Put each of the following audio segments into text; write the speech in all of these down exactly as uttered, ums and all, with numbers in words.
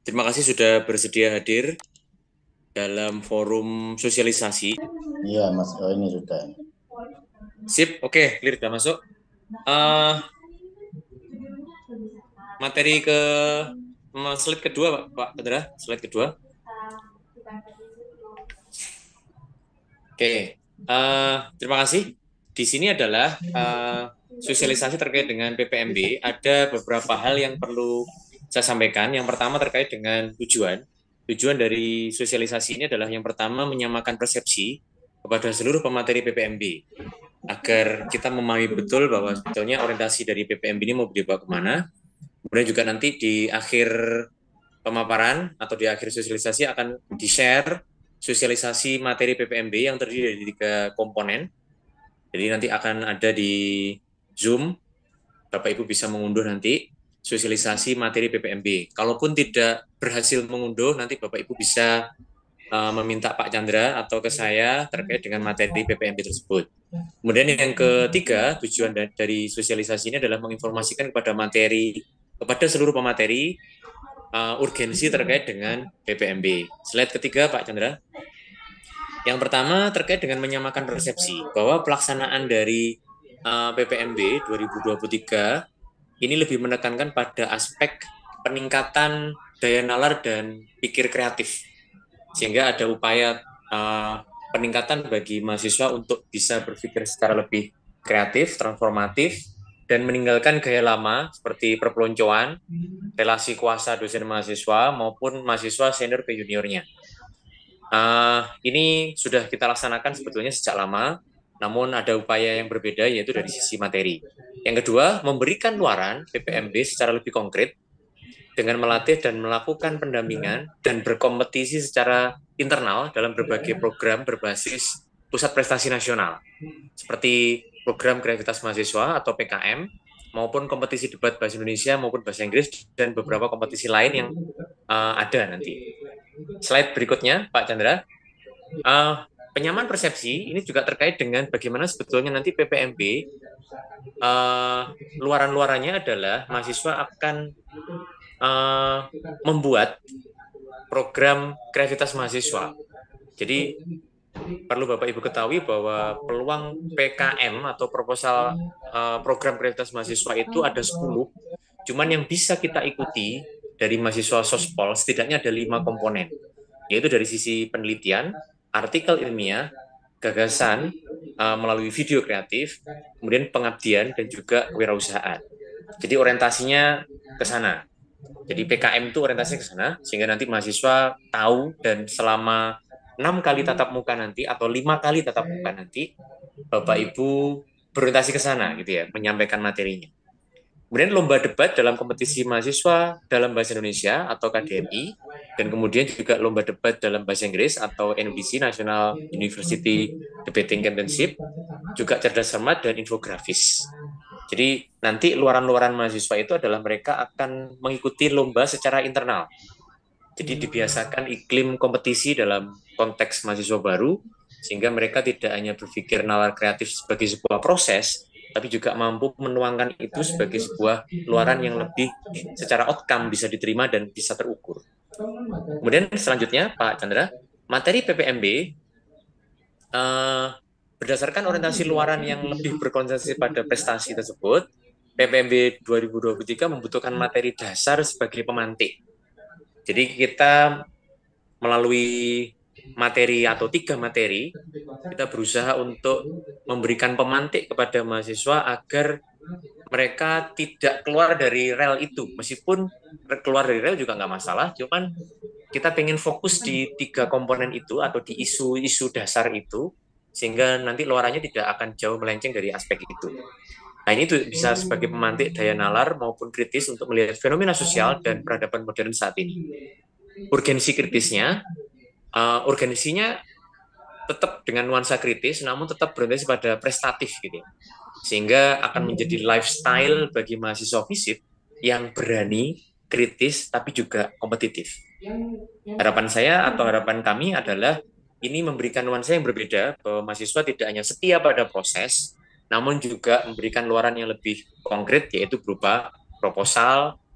Terima kasih sudah bersedia hadir dalam forum sosialisasi. Iya, Mas. Oh, ini sudah. Sip, oke, clear, sudah masuk. Uh, materi ke slide kedua, Pak, Pak Kendra, slide kedua. Oke, uh, terima kasih. Di sini adalah uh, sosialisasi terkait dengan P P M B. Ada beberapa hal yang perlu saya sampaikan. Yang pertama terkait dengan tujuan. Tujuan dari sosialisasi ini adalah yang pertama menyamakan persepsi kepada seluruh pemateri P P M B agar kita memahami betul bahwa sebetulnya orientasi dari P P M B ini mau dibawa kemana. Kemudian juga nanti di akhir pemaparan atau di akhir sosialisasi akan di-share sosialisasi materi P P M B yang terdiri dari tiga komponen. Jadi nanti akan ada di Zoom, Bapak Ibu bisa mengunduh nanti sosialisasi materi P P M B. Kalaupun tidak berhasil mengunduh, nanti Bapak Ibu bisa uh, meminta Pak Chandra atau ke saya terkait dengan materi P P M B tersebut. Kemudian yang ketiga, tujuan dari sosialisasi ini adalah menginformasikan kepada materi, kepada seluruh pemateri uh, urgensi terkait dengan P P M B. Slide ketiga, Pak Chandra. Yang pertama terkait dengan menyamakan persepsi bahwa pelaksanaan dari uh, P P M B dua ribu dua puluh tiga ini lebih menekankan pada aspek peningkatan daya nalar dan pikir kreatif, sehingga ada upaya uh, peningkatan bagi mahasiswa untuk bisa berpikir secara lebih kreatif, transformatif, dan meninggalkan gaya lama seperti perpeloncoan, relasi kuasa dosen mahasiswa maupun mahasiswa senior ke juniornya. Uh, ini sudah kita laksanakan sebetulnya sejak lama, namun ada upaya yang berbeda yaitu dari sisi materi. Yang kedua, memberikan luaran P P M B secara lebih konkret dengan melatih dan melakukan pendampingan dan berkompetisi secara internal dalam berbagai program berbasis pusat prestasi nasional, seperti program kreativitas mahasiswa atau P K M, maupun kompetisi debat bahasa Indonesia maupun bahasa Inggris, dan beberapa kompetisi lain yang uh, ada nanti. Slide berikutnya, Pak Chandra. Uh, penyamaan persepsi ini juga terkait dengan bagaimana sebetulnya nanti P P M B uh, luaran-luarannya adalah mahasiswa akan uh, membuat program kreativitas mahasiswa. Jadi perlu Bapak Ibu ketahui bahwa peluang P K M atau proposal uh, program kreativitas mahasiswa itu ada sepuluh. Cuman yang bisa kita ikuti dari mahasiswa Sospol setidaknya ada lima komponen, yaitu dari sisi penelitian, artikel ilmiah, gagasan uh, melalui video kreatif, kemudian pengabdian, dan juga kewirausahaan. Jadi orientasinya ke sana. Jadi P K M itu orientasinya ke sana, sehingga nanti mahasiswa tahu dan selama enam kali tatap muka nanti atau lima kali tatap muka nanti, Bapak Ibu berorientasi ke sana gitu ya, menyampaikan materinya. Kemudian lomba debat dalam kompetisi mahasiswa dalam bahasa Indonesia atau K D M I, dan kemudian juga lomba debat dalam bahasa Inggris atau N U D C, National University Debating Championship, juga cerdas cermat dan infografis. Jadi nanti luaran-luaran mahasiswa itu adalah mereka akan mengikuti lomba secara internal. Jadi dibiasakan iklim kompetisi dalam konteks mahasiswa baru, sehingga mereka tidak hanya berpikir nalar kreatif sebagai sebuah proses, tapi juga mampu menuangkan itu sebagai sebuah luaran yang lebih secara outcome bisa diterima dan bisa terukur. Kemudian selanjutnya, Pak Chandra, materi P P M B uh, berdasarkan orientasi luaran yang lebih berkonsentrasi pada prestasi tersebut, P P M B dua ribu dua puluh tiga membutuhkan materi dasar sebagai pemantik. Jadi kita melalui materi atau tiga materi, kita berusaha untuk memberikan pemantik kepada mahasiswa agar mereka tidak keluar dari rel itu. Meskipun keluar dari rel juga nggak masalah, cuman kita pengen fokus di tiga komponen itu atau di isu-isu dasar itu, sehingga nanti luarannya tidak akan jauh melenceng dari aspek itu. Nah, ini tuh bisa sebagai pemantik daya nalar maupun kritis untuk melihat fenomena sosial dan peradaban modern saat ini. Urgensi kritisnya, uh, urgensinya tetap dengan nuansa kritis, namun tetap berorientasi pada prestatif gitu, sehingga akan menjadi lifestyle bagi mahasiswa FISIP yang berani, kritis, tapi juga kompetitif. Harapan saya atau harapan kami adalah ini memberikan nuansa yang berbeda, bahwa mahasiswa tidak hanya setia pada proses, namun juga memberikan luaran yang lebih konkret, yaitu berupa proposal,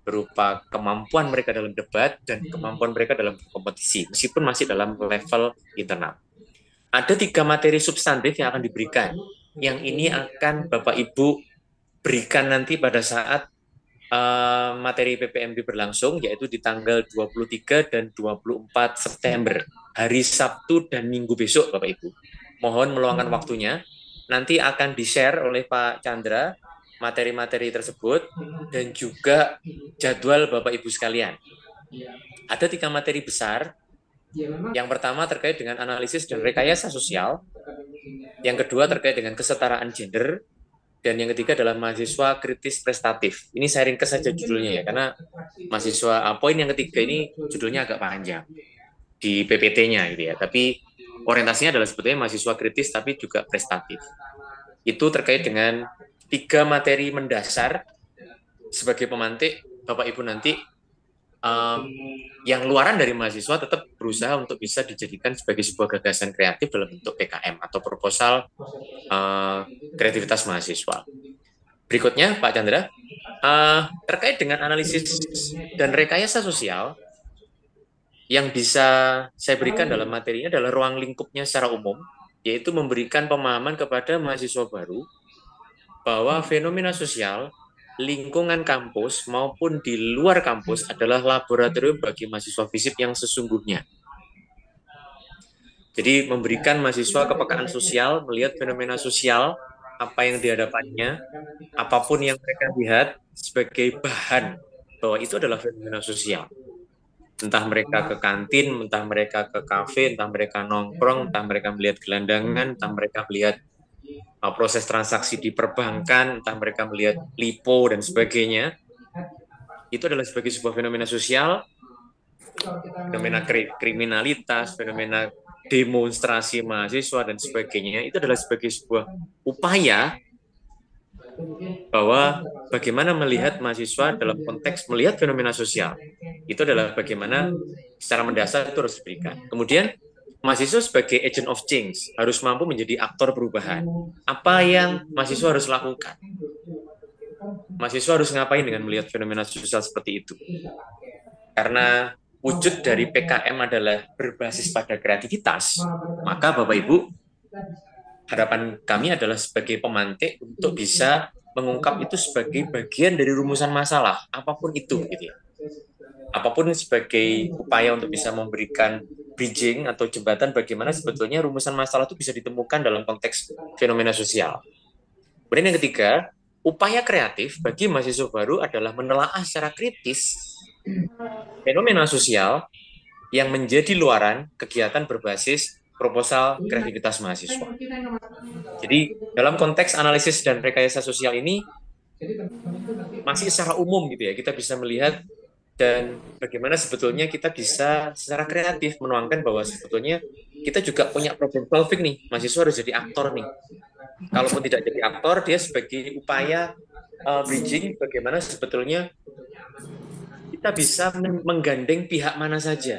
berupa kemampuan mereka dalam debat dan kemampuan mereka dalam kompetisi, meskipun masih dalam level internal. Ada tiga materi substantif yang akan diberikan. Yang ini akan Bapak Ibu berikan nanti pada saat uh, materi P P M B berlangsung, yaitu di tanggal dua puluh tiga dan dua puluh empat September, hari Sabtu dan Minggu besok, Bapak Ibu. Mohon meluangkan waktunya. Nanti akan di-share oleh Pak Chandra materi-materi tersebut dan juga jadwal Bapak Ibu sekalian. Ada tiga materi besar. Yang pertama terkait dengan analisis dan rekayasa sosial. Yang kedua terkait dengan kesetaraan gender. Dan yang ketiga adalah mahasiswa kritis prestatif. Ini saya ringkas saja judulnya ya, karena mahasiswa poin yang ketiga ini judulnya agak panjang di P P T-nya gitu ya. Tapi orientasinya adalah sebetulnya mahasiswa kritis tapi juga prestatif. Itu terkait dengan tiga materi mendasar sebagai pemantik Bapak Ibu nanti. Um, yang luaran dari mahasiswa tetap berusaha untuk bisa dijadikan sebagai sebuah gagasan kreatif dalam bentuk P K M atau proposal uh, kreativitas mahasiswa. Berikutnya, Pak Chandra, uh, terkait dengan analisis dan rekayasa sosial, yang bisa saya berikan dalam materinya adalah ruang lingkupnya secara umum, yaitu memberikan pemahaman kepada mahasiswa baru bahwa fenomena sosial lingkungan kampus maupun di luar kampus adalah laboratorium bagi mahasiswa FISIP yang sesungguhnya. Jadi memberikan mahasiswa kepekaan sosial, melihat fenomena sosial, apa yang dihadapannya, apapun yang mereka lihat sebagai bahan bahwa itu adalah fenomena sosial. Entah mereka ke kantin, entah mereka ke kafe, entah mereka nongkrong, entah mereka melihat gelandangan, entah mereka melihat proses transaksi di perbankan, entah mereka melihat lipo dan sebagainya, itu adalah sebagai sebuah fenomena sosial, fenomena kriminalitas, fenomena demonstrasi mahasiswa dan sebagainya, itu adalah sebagai sebuah upaya bahwa bagaimana melihat mahasiswa dalam konteks melihat fenomena sosial. Itu adalah bagaimana secara mendasar itu harus diberikan. Kemudian mahasiswa sebagai agent of change harus mampu menjadi aktor perubahan. Apa yang mahasiswa harus lakukan? Mahasiswa harus ngapain dengan melihat fenomena sosial seperti itu? Karena wujud dari P K M adalah berbasis pada kreativitas, maka Bapak Ibu, harapan kami adalah sebagai pemantik untuk bisa mengungkap itu sebagai bagian dari rumusan masalah, apapun itu, gitu ya. Apapun sebagai upaya untuk bisa memberikan bridging atau jembatan bagaimana sebetulnya rumusan masalah itu bisa ditemukan dalam konteks fenomena sosial. Kemudian yang ketiga, upaya kreatif bagi mahasiswa baru adalah menelaah secara kritis fenomena sosial yang menjadi luaran kegiatan berbasis proposal kreativitas mahasiswa. Jadi dalam konteks analisis dan rekayasa sosial ini masih secara umum gitu ya, kita bisa melihat dan bagaimana sebetulnya kita bisa secara kreatif menuangkan bahwa sebetulnya kita juga punya problem solving nih, mahasiswa harus jadi aktor nih. Kalaupun tidak jadi aktor, dia sebagai upaya uh, bridging bagaimana sebetulnya kita bisa menggandeng pihak mana saja.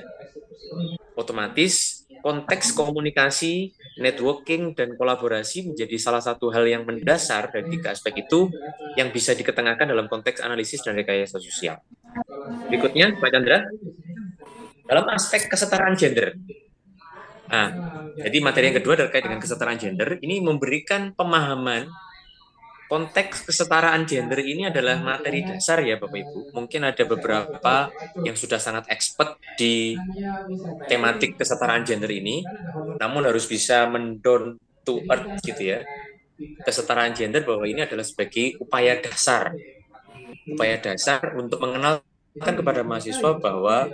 Otomatis konteks komunikasi, networking, dan kolaborasi menjadi salah satu hal yang mendasar dari tiga aspek itu yang bisa diketengahkan dalam konteks analisis dan rekayasa sosial. Berikutnya, Pak Chandra, dalam aspek kesetaraan gender. Nah, jadi materi yang kedua terkait dengan kesetaraan gender, ini memberikan pemahaman konteks kesetaraan gender ini adalah materi dasar ya Bapak Ibu. Mungkin ada beberapa yang sudah sangat expert di tematik kesetaraan gender ini, namun harus bisa mendown to earth gitu ya. Kesetaraan gender bahwa ini adalah sebagai upaya dasar. Upaya dasar untuk mengenalkan kepada mahasiswa bahwa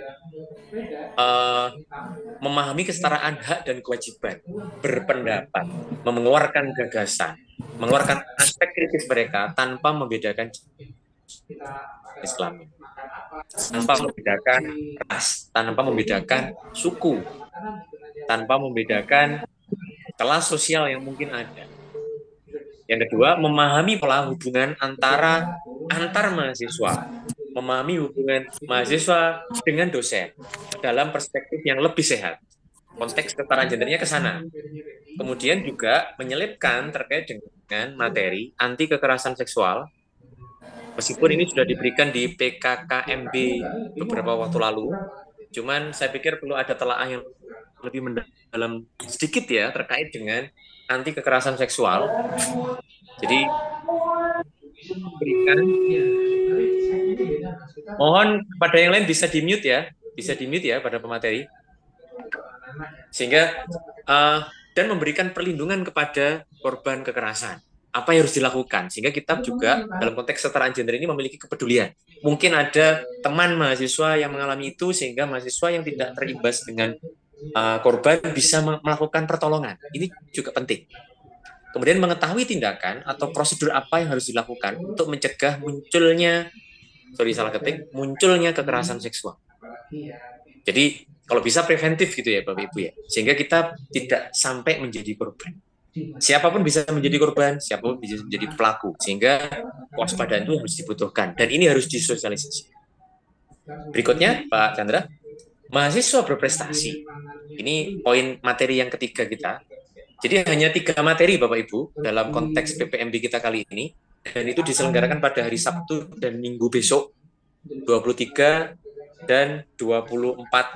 uh, memahami kesetaraan hak dan kewajiban, berpendapat, mengeluarkan gagasan, mengeluarkan aspek kritis mereka tanpa membedakan Islam, tanpa membedakan ras, tanpa membedakan suku, tanpa membedakan kelas sosial yang mungkin ada. Yang kedua, memahami pola hubungan antara antar mahasiswa, memahami hubungan mahasiswa dengan dosen dalam perspektif yang lebih sehat. Konteks kesetaraan gendernya ke sana. Kemudian juga menyelipkan terkait dengan materi anti kekerasan seksual Meskipun ini sudah diberikan di P K K M B beberapa waktu lalu, cuman saya pikir perlu ada telaah yang lebih mendalam sedikit ya terkait dengan anti kekerasan seksual. Jadi berikan, mohon kepada yang lain bisa di-mute ya, bisa di-mute ya pada pemateri. Sehingga uh, dan memberikan perlindungan kepada korban kekerasan. Apa yang harus dilakukan? Sehingga kita juga dalam konteks kesetaraan gender ini memiliki kepedulian. Mungkin ada teman mahasiswa yang mengalami itu sehingga mahasiswa yang tidak terimbas dengan uh, korban bisa melakukan pertolongan. Ini juga penting. Kemudian mengetahui tindakan atau prosedur apa yang harus dilakukan untuk mencegah munculnya, sorry salah ketik, munculnya kekerasan seksual. Jadi kalau bisa preventif gitu ya Bapak Ibu ya, sehingga kita tidak sampai menjadi korban. Siapapun bisa menjadi korban, siapapun bisa menjadi pelaku, sehingga kewaspadaan itu harus dibutuhkan dan ini harus disosialisasi. Berikutnya Pak Chandra, mahasiswa berprestasi. Ini poin materi yang ketiga kita. Jadi hanya tiga materi Bapak Ibu dalam konteks P P M B kita kali ini, dan itu diselenggarakan pada hari Sabtu dan Minggu besok, dua puluh tiga dan dua puluh empat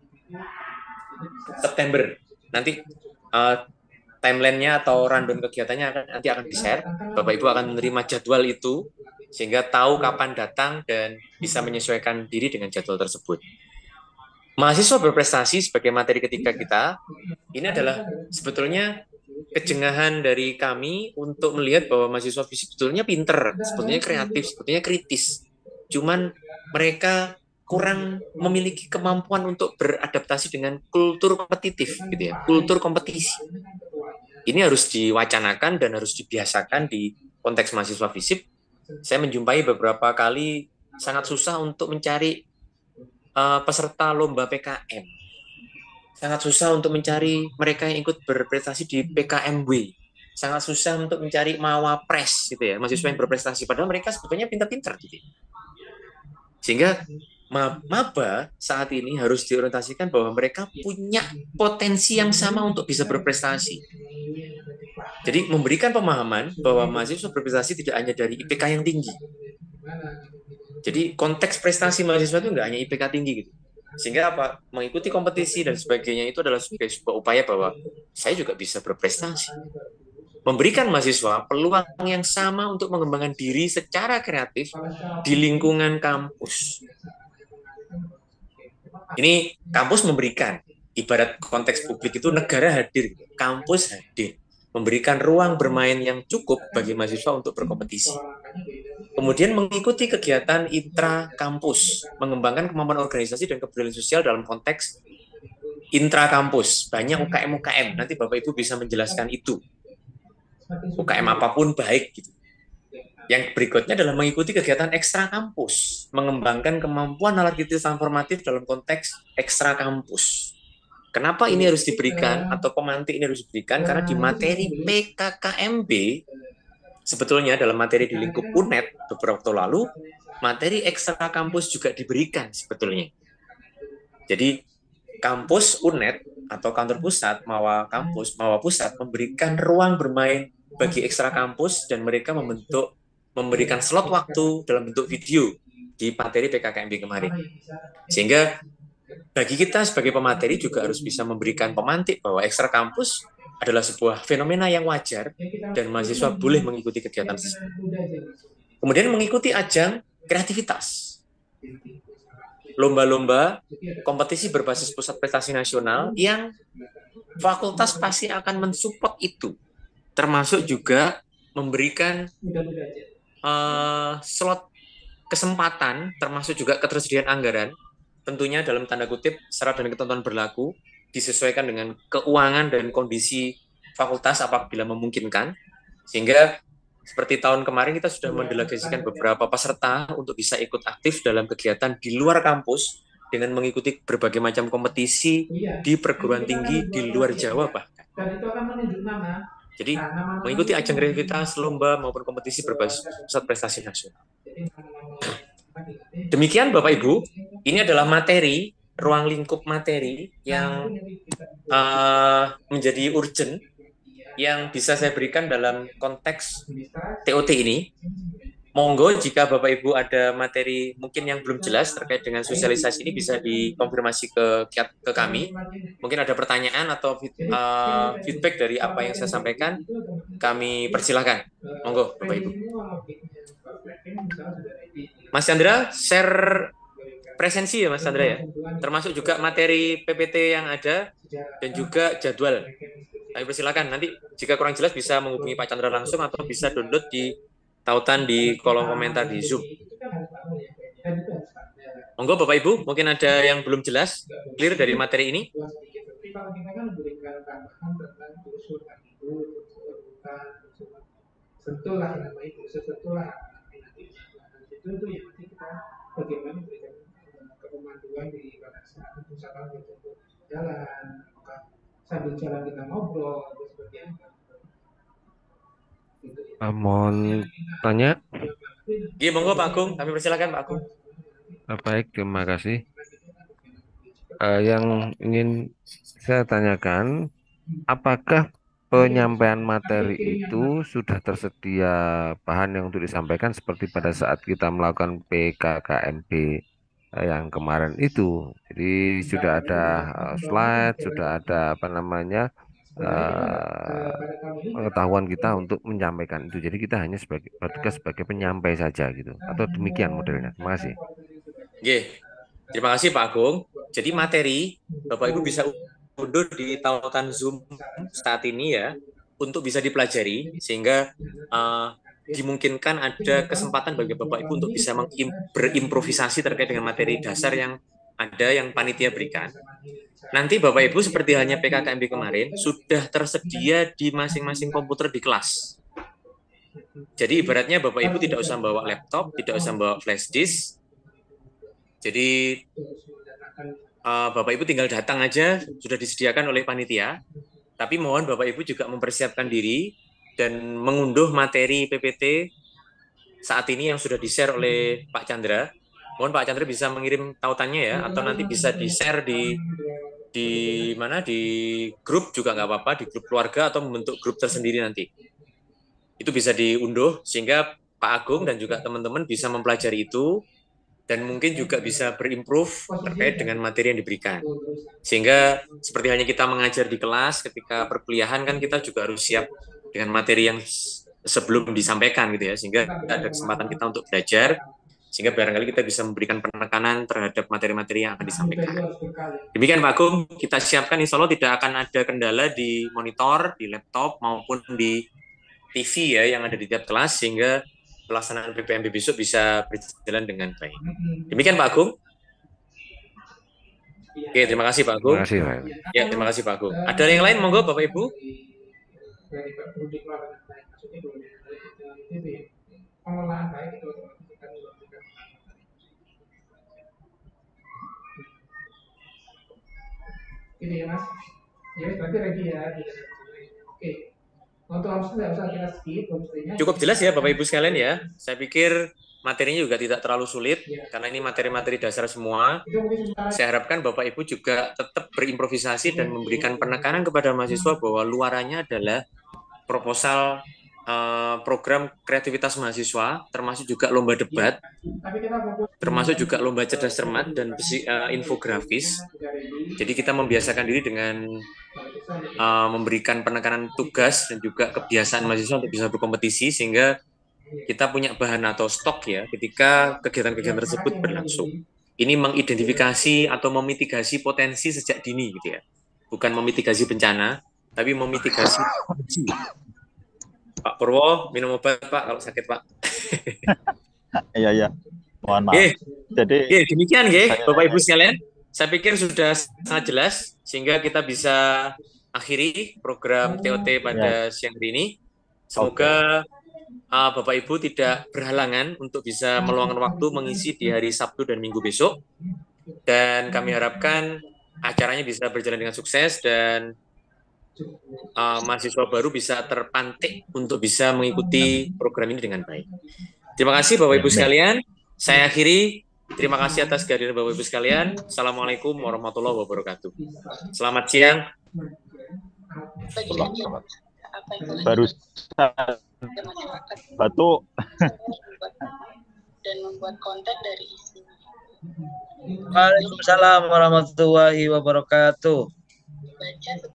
September. Nanti uh, timeline-nya atau rundown kegiatannya akan, nanti akan di-share. Bapak Ibu akan menerima jadwal itu sehingga tahu kapan datang dan bisa menyesuaikan diri dengan jadwal tersebut. Mahasiswa berprestasi sebagai materi ketiga kita, ini adalah sebetulnya kejengahan dari kami untuk melihat bahwa mahasiswa fisik sebetulnya pinter, sebetulnya kreatif, sebetulnya kritis. Cuman mereka kurang memiliki kemampuan untuk beradaptasi dengan kultur kompetitif, gitu ya, kultur kompetisi. Ini harus diwacanakan dan harus dibiasakan di konteks mahasiswa fisip. Saya menjumpai beberapa kali sangat susah untuk mencari uh, peserta lomba P K M. Sangat susah untuk mencari mereka yang ikut berprestasi di P K M W. Sangat susah untuk mencari mawapres, gitu ya, mahasiswa yang berprestasi. Padahal mereka sebetulnya pintar-pintar, gitu. Sehingga maba saat ini harus diorientasikan bahwa mereka punya potensi yang sama untuk bisa berprestasi. Jadi memberikan pemahaman bahwa mahasiswa berprestasi tidak hanya dari I P K yang tinggi. Jadi konteks prestasi mahasiswa itu nggak hanya I P K tinggi gitu. Sehingga apa? Mengikuti kompetisi dan sebagainya itu adalah sebagai sebuah upaya bahwa saya juga bisa berprestasi. Memberikan mahasiswa peluang yang sama untuk mengembangkan diri secara kreatif di lingkungan kampus. Ini kampus memberikan, ibarat konteks publik itu negara hadir, kampus hadir, memberikan ruang bermain yang cukup bagi mahasiswa untuk berkompetisi. Kemudian mengikuti kegiatan intra kampus, mengembangkan kemampuan organisasi dan kepedulian sosial dalam konteks intra kampus. Banyak U K M-U K M, nanti Bapak Ibu bisa menjelaskan itu. U K M apapun baik gitu. Yang berikutnya adalah mengikuti kegiatan ekstra kampus, mengembangkan kemampuan nalar kritis transformatif dalam konteks ekstra kampus. Kenapa ini harus diberikan atau pemantik ini harus diberikan? Karena di materi P K K M B, sebetulnya dalam materi di lingkup U N E D beberapa waktu lalu, materi ekstra kampus juga diberikan sebetulnya. Jadi kampus U N E D atau kantor pusat, Mawa kampus, Mawa pusat memberikan ruang bermain bagi ekstra kampus dan mereka membentuk memberikan slot waktu dalam bentuk video di materi P K K M B kemarin. Sehingga bagi kita sebagai pemateri juga harus bisa memberikan pemantik bahwa ekstra kampus adalah sebuah fenomena yang wajar dan mahasiswa boleh mengikuti kegiatan tersebut. Kemudian mengikuti ajang kreativitas. Lomba-lomba kompetisi berbasis pusat prestasi nasional yang fakultas pasti akan mensupport itu. Termasuk juga memberikan Uh, slot kesempatan, termasuk juga ketersediaan anggaran, tentunya dalam tanda kutip syarat dan ketentuan berlaku, disesuaikan dengan keuangan dan kondisi fakultas apabila memungkinkan, sehingga seperti tahun kemarin kita sudah mendelegasikan beberapa peserta untuk bisa ikut aktif dalam kegiatan di luar kampus dengan mengikuti berbagai macam kompetisi di perguruan tinggi di luar Jawa bahkan. Jadi mengikuti ajang kreativitas, lomba maupun kompetisi berbasis pusat prestasi nasional. Demikian Bapak Ibu, ini adalah materi, ruang lingkup materi yang uh, menjadi urgent, yang bisa saya berikan dalam konteks T O T ini. monggo jika Bapak Ibu ada materi mungkin yang belum jelas terkait dengan sosialisasi ini bisa dikonfirmasi ke ke kami. Mungkin ada pertanyaan atau uh, feedback dari apa yang saya sampaikan, kami persilahkan. Monggo Bapak Ibu. Mas Chandra, share presensi ya Mas Chandra ya, termasuk juga materi P P T yang ada dan juga jadwal. Kami persilakan, nanti jika kurang jelas bisa menghubungi Pak Chandra langsung atau bisa download di tautan di kolom komentar di Zoom. Monggo Bapak Ibu, mungkin ada yang belum jelas, clear dari materi ini? Sentuhlah nama itu, sentuhlah itu itu yang nanti kita bagaimana memberikan kepemanduan di pada saat misalkan kita jalan, apakah sambil jalan kita ngobrol atau seperti apa. Uh, mohon tanya. Iya, monggo Pak Agung, kami persilakan Pak Agung. Uh, baik, terima kasih. Uh, yang ingin saya tanyakan, apakah penyampaian materi itu sudah tersedia bahan yang untuk disampaikan seperti pada saat kita melakukan P K K M B yang kemarin itu? Jadi sudah ada uh, slide, sudah ada apa namanya uh, pengetahuan kita untuk menyampaikan itu. Jadi kita hanya sebagai bertugas sebagai penyampai saja gitu. Atau demikian modelnya. Terima kasih. Oke, terima kasih Pak Agung. Jadi materi Bapak Ibu bisa unduh di tautan Zoom saat ini ya, untuk bisa dipelajari sehingga uh, dimungkinkan ada kesempatan bagi Bapak Ibu untuk bisa berimprovisasi terkait dengan materi dasar yang ada yang panitia berikan. Nanti Bapak Ibu seperti halnya P K K M B kemarin sudah tersedia di masing-masing komputer di kelas. Jadi ibaratnya Bapak Ibu tidak usah bawa laptop, tidak usah bawa flash disk. Jadi Uh, Bapak Ibu tinggal datang aja, sudah disediakan oleh panitia. Tapi mohon Bapak Ibu juga mempersiapkan diri dan mengunduh materi P P T saat ini yang sudah di-share oleh Pak Chandra. Mohon Pak Chandra bisa mengirim tautannya ya, atau nanti bisa di-share di di mana di grup juga nggak apa-apa, di grup keluarga atau membentuk grup tersendiri nanti. Itu bisa diunduh sehingga Pak Agung dan juga teman-teman bisa mempelajari itu. Dan mungkin juga bisa berimprove terkait dengan materi yang diberikan. Sehingga seperti hanya kita mengajar di kelas, ketika perkuliahan kan kita juga harus siap dengan materi yang sebelum disampaikan gitu ya, sehingga ada kesempatan kita untuk belajar, sehingga barangkali kita bisa memberikan penekanan terhadap materi-materi yang akan disampaikan. Demikian Pak Agung, kita siapkan insya Allah tidak akan ada kendala di monitor, di laptop, maupun di T V ya yang ada di tiap kelas, sehingga pelaksanaan P P M B besok bisa berjalan dengan baik. Demikian Pak Agung. Oke, terima kasih Pak Agung. Terima kasih Pak. Ya, terima kasih Pak Agung. Ada yang lain monggo Bapak Ibu? Ini ya Mas. Ya, berarti ready ya. Oke. Untuk homestay usah kita skip homestay-nya. Cukup jelas ya Bapak Ibu sekalian ya. Saya pikir materinya juga tidak terlalu sulit ya, karena ini materi-materi dasar semua. Saya harapkan Bapak Ibu juga tetap berimprovisasi dan memberikan penekanan kepada mahasiswa bahwa luarannya adalah proposal uh, program kreativitas mahasiswa, termasuk juga lomba debat, termasuk juga lomba cerdas cermat dan uh, infografis. Jadi kita membiasakan diri dengan uh, memberikan penekanan tugas dan juga kebiasaan mahasiswa untuk bisa berkompetisi, sehingga kita punya bahan atau stok ya ketika kegiatan-kegiatan tersebut berlangsung. Ini mengidentifikasi atau memitigasi potensi sejak dini gitu ya. Bukan memitigasi bencana, tapi memitigasi. Pak Purwo, minum obat Pak kalau sakit Pak. Iya iya. Mohon maaf. Oke. Jadi Oke, demikian ya Bapak Ibu sekalian. Saya pikir sudah sangat jelas sehingga kita bisa akhiri program T O T pada ya. siang hari ini. Semoga okay. uh, Bapak Ibu tidak berhalangan untuk bisa meluangkan waktu mengisi di hari Sabtu dan Minggu besok. Dan kami harapkan acaranya bisa berjalan dengan sukses dan uh, mahasiswa baru bisa terpantik untuk bisa mengikuti program ini dengan baik. Terima kasih Bapak Ibu sekalian. Saya akhiri. Terima kasih atas kehadiran Bapak Ibu sekalian. Assalamualaikum warahmatullahi wabarakatuh. Selamat siang. baru batuk. Dan membuat konten dari isi. Waalaikumsalam warahmatullahi wabarakatuh. Baca